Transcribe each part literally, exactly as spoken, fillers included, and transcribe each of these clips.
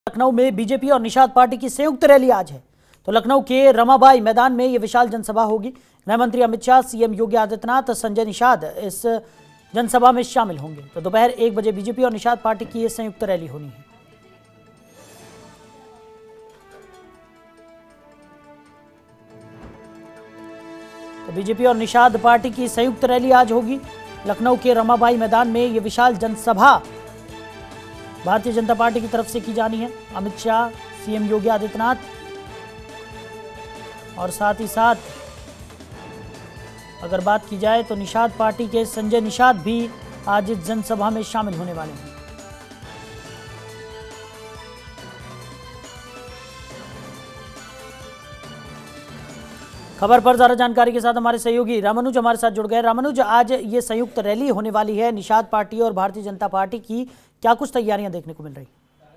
लखनऊ में बीजेपी और निषाद पार्टी की संयुक्त रैली आज है। तो लखनऊ के रमाबाई मैदान में यह विशाल जनसभा होगी। गृह मंत्री अमित शाह, सीएम योगी आदित्यनाथ, संजय निषाद इस जनसभा में शामिल होंगे। तो दोपहर एक बजे बीजेपी और निषाद पार्टी की यह संयुक्त रैली होनी है। तो बीजेपी और निषाद पार्टी की संयुक्त रैली आज होगी। लखनऊ के रमाबाई मैदान में यह विशाल जनसभा भारतीय जनता पार्टी की तरफ से की जानी है। अमित शाह, सीएम योगी आदित्यनाथ और साथ ही साथ अगर बात की जाए तो निषाद पार्टी के संजय निषाद भी आज इस जनसभा में शामिल होने वाले हैं। खबर पर ज्यादा जानकारी के साथ हमारे सहयोगी रामानुज हमारे साथ जुड़ गए। रामानुज, आज ये संयुक्त रैली होने वाली है निषाद पार्टी और भारतीय जनता पार्टी की, क्या कुछ तैयारियां देखने को मिल रही?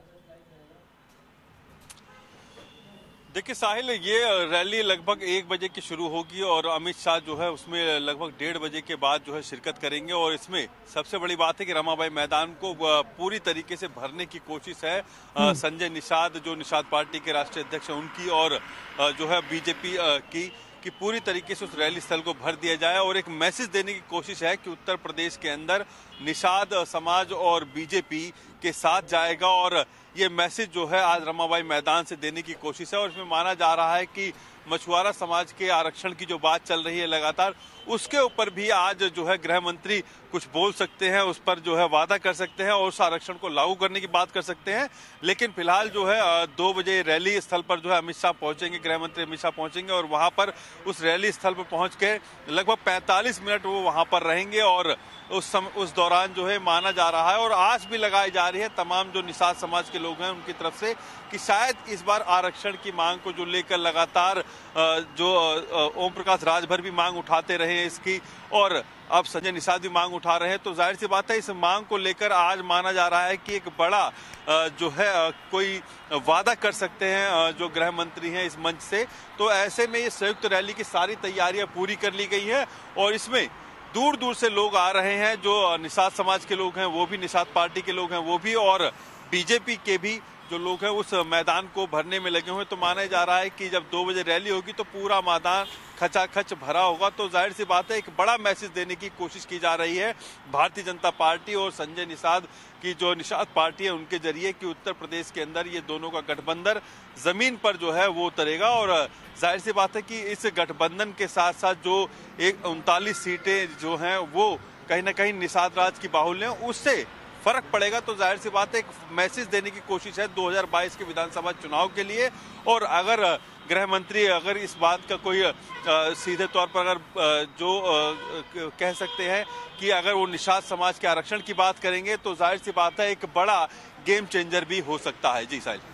देखिए साहिल, ये रैली लगभग एक बजे की शुरू होगी और अमित शाह जो है उसमें लगभग डेढ़ बजे के बाद जो है शिरकत करेंगे। और इसमें सबसे बड़ी बात है कि रमाबाई मैदान को पूरी तरीके से भरने की कोशिश है। संजय निषाद जो निषाद पार्टी के राष्ट्रीय अध्यक्ष हैं उनकी और जो है बीजेपी की कि पूरी तरीके से उस रैली स्थल को भर दिया जाए और एक मैसेज देने की कोशिश है कि उत्तर प्रदेश के अंदर निषाद समाज और बीजेपी के साथ जाएगा। और ये मैसेज जो है आज रमाबाई मैदान से देने की कोशिश है। और इसमें माना जा रहा है कि मछुआरा समाज के आरक्षण की जो बात चल रही है लगातार, उसके ऊपर भी आज जो है गृह मंत्री कुछ बोल सकते हैं, उस पर जो है वादा कर सकते हैं और उस आरक्षण को लागू करने की बात कर सकते हैं। लेकिन फिलहाल जो है दो बजे रैली स्थल पर जो है अमित शाह पहुंचेंगे, गृह मंत्री अमित शाह पहुंचेंगे और वहां पर उस रैली स्थल पर पहुंच के लगभग पैंतालीस मिनट वो वहां पर रहेंगे। और उस सम, उस दौरान जो है माना जा रहा है और आस भी लगाई जा रही है तमाम जो निषाद समाज के लोग हैं उनकी तरफ से कि शायद इस बार आरक्षण की मांग को जो लेकर लगातार जो ओम प्रकाश राजभर भी मांग उठाते रहे हैं इसकी, और अब संजय निषाद भी मांग उठा रहे हैं। तो जाहिर सी बात है इस मांग को लेकर आज माना जा रहा है कि एक बड़ा जो है कोई वादा कर सकते हैं जो गृह मंत्री हैं इस मंच से। तो ऐसे में ये संयुक्त रैली की सारी तैयारियां पूरी कर ली गई है और इसमें दूर दूर से लोग आ रहे हैं। जो निषाद समाज के लोग हैं वो भी, निषाद पार्टी के लोग हैं वो भी, और बीजेपी के भी जो लोग हैं उस मैदान को भरने में लगे हुए। तो माना जा रहा है कि जब दो बजे रैली होगी तो पूरा मैदान खचाखच भरा होगा। तो जाहिर सी बात है एक बड़ा मैसेज देने की कोशिश की जा रही है भारतीय जनता पार्टी और संजय निषाद की जो निषाद पार्टी है उनके जरिए कि उत्तर प्रदेश के अंदर ये दोनों का गठबंधन जमीन पर जो है वो उतरेगा। और जाहिर सी बात है कि इस गठबंधन के साथ साथ जो एक उनतालीस सीटें जो हैं वो कहीं ना कहीं निषाद राज की बाहुल्य हैं, उससे फर्क पड़ेगा। तो जाहिर सी बात है एक मैसेज देने की कोशिश है दो हज़ार बाईस के विधानसभा चुनाव के लिए। और अगर गृह मंत्री अगर इस बात का कोई आ, सीधे तौर पर अगर आ, जो आ, कह सकते हैं कि अगर वो निषाद समाज के आरक्षण की बात करेंगे तो जाहिर सी बात है एक बड़ा गेम चेंजर भी हो सकता है। जी साहिल।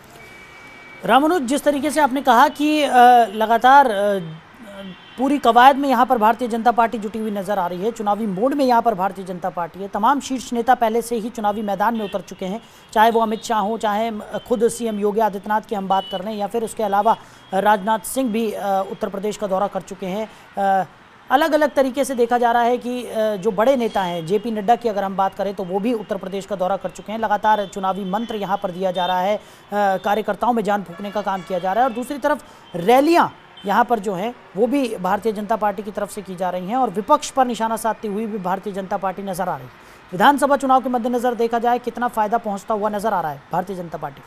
रामानुज, जिस तरीके से आपने कहा कि लगातार पूरी कवायद में यहाँ पर भारतीय जनता पार्टी जुटी हुई नजर आ रही है, चुनावी मोड में यहाँ पर भारतीय जनता पार्टी है, तमाम शीर्ष नेता पहले से ही चुनावी मैदान में उतर चुके हैं, चाहे वो अमित शाह हो, चाहे खुद सीएम योगी आदित्यनाथ की हम बात कर रहे हैं, या फिर उसके अलावा राजनाथ सिंह भी उत्तर प्रदेश का दौरा कर चुके हैं। अलग अलग तरीके से देखा जा रहा है कि जो बड़े नेता हैं, जेपी नड्डा की अगर हम बात करें तो वो भी उत्तर प्रदेश का दौरा कर चुके हैं। लगातार चुनावी मंत्र यहाँ पर दिया जा रहा है, कार्यकर्ताओं में जान फूंकने का काम किया जा रहा है और दूसरी तरफ रैलियाँ यहाँ पर जो है वो भी भारतीय जनता पार्टी की तरफ से की जा रही हैं और विपक्ष पर निशाना साधती हुई भी भारतीय जनता पार्टी नजर आ रही है। विधानसभा चुनाव के मद्देनजर देखा जाए कितना फायदा पहुंचता हुआ नजर आ रहा है भारतीय जनता पार्टी?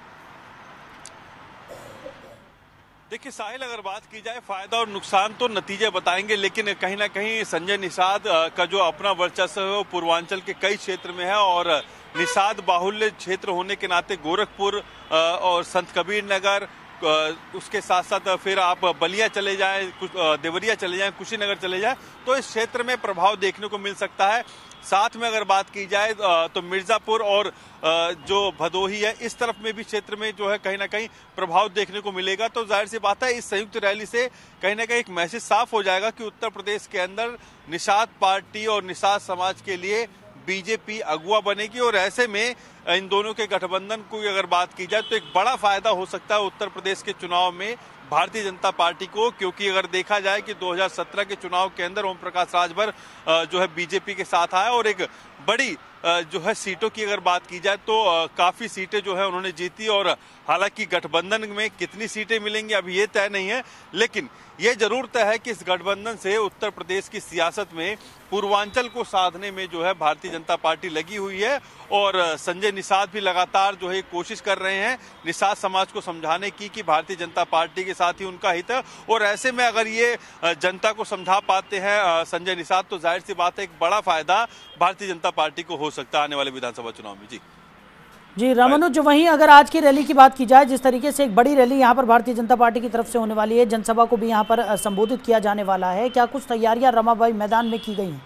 देखिए साहिल, अगर बात की जाए फायदा और नुकसान तो नतीजे बताएंगे, लेकिन कहीं ना कहीं संजय निषाद का जो अपना वर्चस्व है वो पूर्वांचल के कई क्षेत्र में है और निषाद बाहुल्य क्षेत्र होने के नाते गोरखपुर और संत कबीर नगर, उसके साथ साथ फिर आप बलिया चले जाएं, देवरिया चले जाएं, कुशीनगर चले जाएं, तो इस क्षेत्र में प्रभाव देखने को मिल सकता है। साथ में अगर बात की जाए तो मिर्जापुर और जो भदोही है इस तरफ में भी क्षेत्र में जो है कहीं ना कहीं प्रभाव देखने को मिलेगा। तो जाहिर सी बात है इस संयुक्त रैली से कहीं ना कहीं एक मैसेज साफ हो जाएगा कि उत्तर प्रदेश के अंदर निषाद पार्टी और निषाद समाज के लिए बीजेपी अगुवा बनेगी। और ऐसे में इन दोनों के गठबंधन को अगर बात की जाए तो एक बड़ा फायदा हो सकता है उत्तर प्रदेश के चुनाव में भारतीय जनता पार्टी को, क्योंकि अगर देखा जाए कि दो हज़ार सत्रह के चुनाव के अंदर ओम प्रकाश राजभर जो है बीजेपी के साथ आया और एक बड़ी जो है सीटों की अगर बात की जाए तो काफी सीटें जो है उन्होंने जीती। और हालांकि गठबंधन में कितनी सीटें मिलेंगी अभी ये तय नहीं है, लेकिन ये जरूर तय है कि इस गठबंधन से उत्तर प्रदेश की सियासत में पूर्वांचल को साधने में जो है भारतीय जनता पार्टी लगी हुई है। और संजय निषाद भी लगातार जो है कोशिश कर रहे हैं निषाद समाज को समझाने की कि भारतीय जनता पार्टी के साथ ही उनका हित है। और ऐसे में अगर ये जनता को समझा पाते हैं संजय निषाद तो जाहिर सी बात है एक बड़ा फायदा भारतीय जनता पार्टी को हो सकता है आने वाले विधानसभा चुनाव में। जी जी रामानुज, जो वहीं अगर आज की रैली की बात की जाए, जिस तरीके से एक बड़ी रैली यहां पर भारतीय जनता पार्टी की तरफ से होने वाली है, जनसभा को भी यहां पर संबोधित किया जाने वाला है, क्या कुछ तैयारियां रमाबाई मैदान में की गई हैं?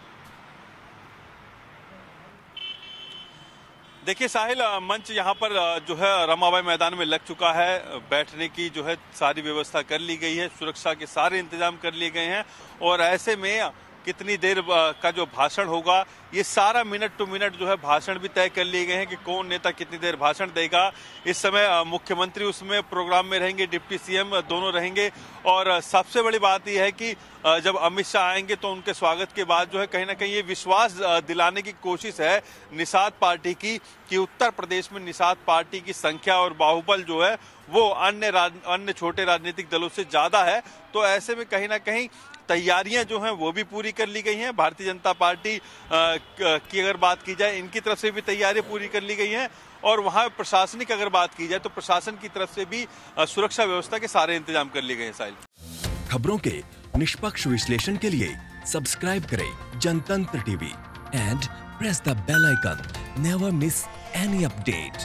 देखिए साहिल, मंच यहाँ पर जो है रमाबाई मैदान में लग चुका है। बैठने की जो है सारी व्यवस्था कर ली गई है, सुरक्षा के सारे इंतजाम कर लिए गए हैं। और ऐसे में कितनी देर का जो भाषण होगा ये सारा मिनट टू मिनट जो है भाषण भी तय कर लिए गए हैं कि कौन नेता कितनी देर भाषण देगा। इस समय मुख्यमंत्री उसमें प्रोग्राम में रहेंगे, डिप्टी सीएम दोनों रहेंगे। और सबसे बड़ी बात यह है कि जब अमित शाह आएंगे तो उनके स्वागत के बाद जो है कहीं ना कहीं ये विश्वास दिलाने की कोशिश है निषाद पार्टी की कि उत्तर प्रदेश में निषाद पार्टी की संख्या और बाहुबल जो है वो अन्य अन्य छोटे राजनीतिक दलों से ज्यादा है। तो ऐसे में कहीं ना कहीं तैयारियां जो हैं वो भी पूरी कर ली गई हैं। भारतीय जनता पार्टी की अगर बात की जाए, इनकी तरफ से भी तैयारियां पूरी कर ली गई हैं। और वहां प्रशासनिक अगर बात की जाए तो प्रशासन की तरफ से भी सुरक्षा व्यवस्था के सारे इंतजाम कर लिए गए हैं। साहिल, खबरों के निष्पक्ष विश्लेषण के लिए सब्सक्राइब करें Jantantra TV and press the bell icon. Never miss any update.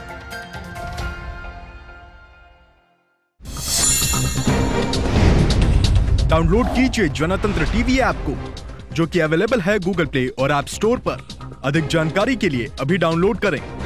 Download कीजिए जनतंत्र टीवी ऐप को, जो कि अवेलेबल है गूगल प्ले और ऐप स्टोर पर। अधिक जानकारी के लिए अभी डाउनलोड करें।